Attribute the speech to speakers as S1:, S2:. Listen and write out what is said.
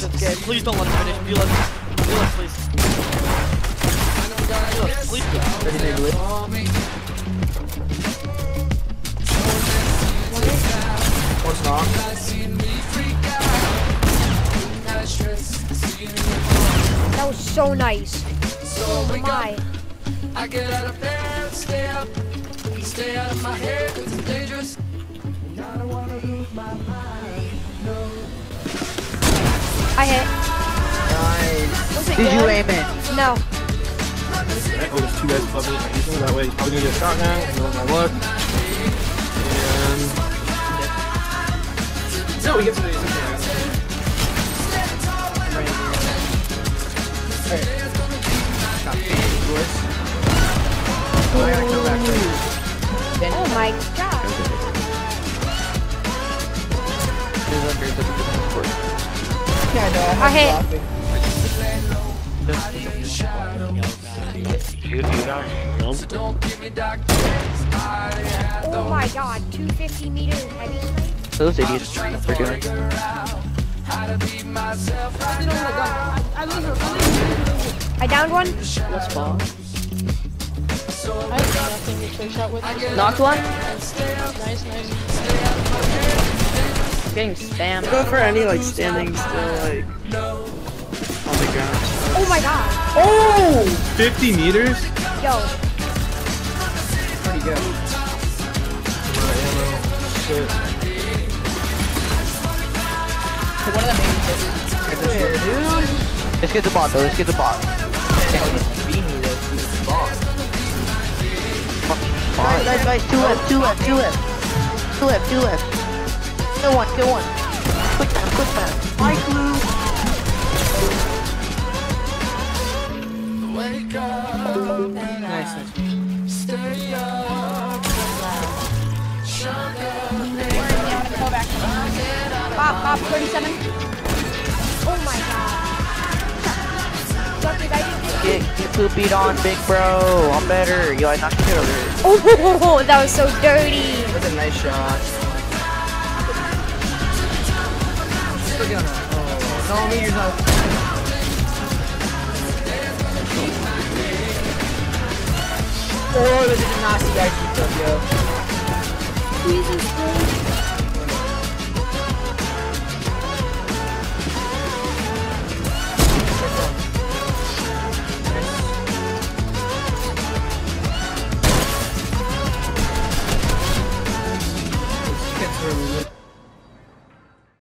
S1: That's good. Please don't let him finish. Bueller, please. Bueller, please.
S2: 30 big lead. One's knocked.
S3: That was so nice. Oh my.
S4: I get out of bed, stay up, stay out of my head, 'cause it's dangerous. I don't wanna lose my mind, no.
S3: I hit.
S2: Nice.
S3: Was it
S2: Did
S3: good?
S2: you aim it?
S3: No.
S5: Oh, there's two guys above me. That way, he's probably gonna get a shot now. You know my luck. And no, we get to the
S2: Oh, I gotta go back there.
S3: Oh my god.
S2: Yeah, I know.
S3: I hit. Oh my god. 250 meters heavy snipe.
S2: Those idiots are doing.
S3: I downed one.
S2: Let's fall.
S6: I have nothing to trick shot with.
S2: Knocked one?
S6: Nice.
S2: Getting spammed.
S1: Go for any like standing still like on the ground.
S3: Oh my god.
S5: oh, 50 meters.
S3: Yo.
S2: Pretty good.
S5: Shit.
S2: One of them Let's get the bot though, let's get the bot. Nice, 2 left. 2 left. Kill one. Quick time. My glue. Nice.
S4: Stay up.
S3: Pop, 37. Oh my god. Sucker, I didn't
S2: Get poopied on, big bro. I'm better. Yo, I knocked you over.
S3: Oh, that was so dirty.
S2: That's a nice shot. No, meters out. Oh, this is a nasty guy. Yo.
S3: Jesus Christ.